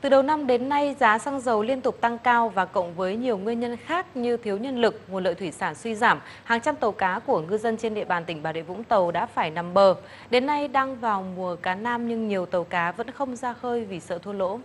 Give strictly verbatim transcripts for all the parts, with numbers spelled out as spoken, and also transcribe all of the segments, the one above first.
Từ đầu năm đến nay, giá xăng dầu liên tục tăng cao và cộng với nhiều nguyên nhân khác như thiếu nhân lực, nguồn lợi thủy sản suy giảm, hàng trăm tàu cá của ngư dân trên địa bàn tỉnh Bà Rịa Vũng Tàu đã phải nằm bờ. Đến nay đang vào mùa cá nam nhưng nhiều tàu cá vẫn không ra khơi vì sợ thua lỗ.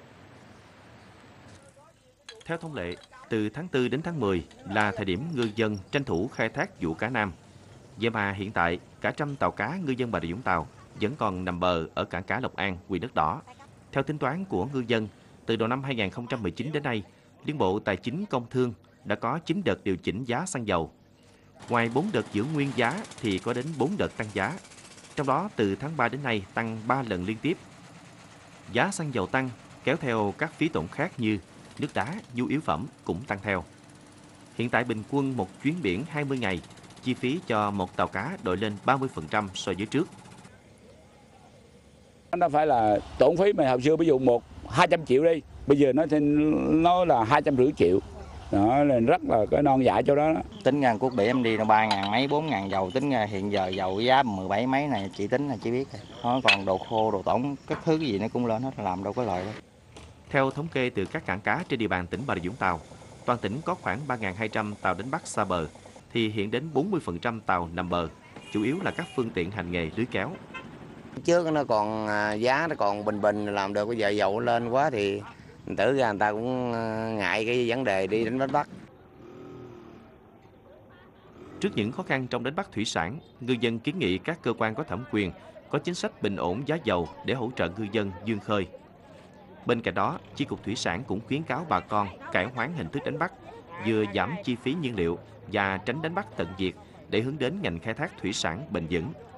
Theo thông lệ, từ tháng tư đến tháng mười là thời điểm ngư dân tranh thủ khai thác vụ cá nam. Vậy mà hiện tại, cả trăm tàu cá ngư dân Bà Rịa Vũng Tàu vẫn còn nằm bờ ở cảng cá Lộc An, huyện Đất Đỏ. Theo tính toán của ngư dân, từ đầu năm hai nghìn không trăm mười chín đến nay, Liên Bộ Tài chính Công Thương đã có chín đợt điều chỉnh giá xăng dầu. Ngoài bốn đợt giữ nguyên giá thì có đến bốn đợt tăng giá. Trong đó từ tháng ba đến nay tăng ba lần liên tiếp. Giá xăng dầu tăng kéo theo các phí tổn khác như nước đá, nhu yếu phẩm cũng tăng theo. Hiện tại bình quân một chuyến biển hai mươi ngày, chi phí cho một tàu cá đội lên ba mươi phần trăm so với trước. Nó phải là tổn phí mà hồi xưa ví dụ một hai trăm triệu đi, bây giờ nó nó là hai trăm rưỡi triệu. Đó là rất là cái non dại cho đó, đó. Tính ra cuốc biển em đi nó ba ngàn mấy, bốn ngàn dầu, tính ra hiện giờ dầu giá mười bảy mấy này chị tính là chỉ biết rồi. Nó còn đồ khô, đồ tỏng, các thứ gì nó cũng lên hết, làm đâu có lợi đâu. Theo thống kê từ các cảng cá trên địa bàn tỉnh Bà Rịa Vũng Tàu, toàn tỉnh có khoảng ba nghìn hai trăm tàu đánh bắt xa bờ, thì hiện đến bốn mươi phần trăm tàu nằm bờ, chủ yếu là các phương tiện hành nghề lưới kéo. Trước nó còn giá nó còn bình bình làm được, bây giờ dầu lên quá thì tử ra người ta cũng ngại cái vấn đề đi đánh bắt. Trước những khó khăn trong đánh bắt thủy sản, ngư dân kiến nghị các cơ quan có thẩm quyền có chính sách bình ổn giá dầu để hỗ trợ ngư dân vươn khơi. Bên cạnh đó, Chi cục Thủy sản cũng khuyến cáo bà con cải hoán hình thức đánh bắt, vừa giảm chi phí nhiên liệu và tránh đánh bắt tận diệt để hướng đến ngành khai thác thủy sản bền vững.